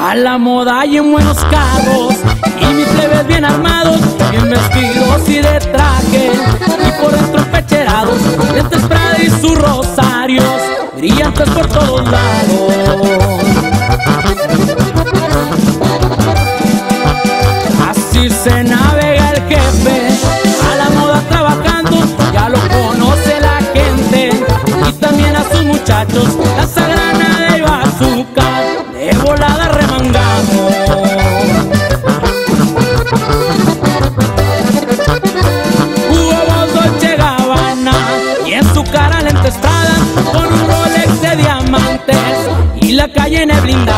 A la moda y en buenos carros, y mis plebes bien armados, bien vestidos y de traje, y por dentro empecherados, lentes Prada y sus rosarios, brillantes por todos lados. Así se navega el jefe, a la moda trabajando, ya lo conoce la gente, y también a sus muchachos, la granada y bazooka, de volada remangamos. Hubo Dolce Gabbana, y en su cara lentes Prada, con un Rolex de diamantes, y la calle en el blindado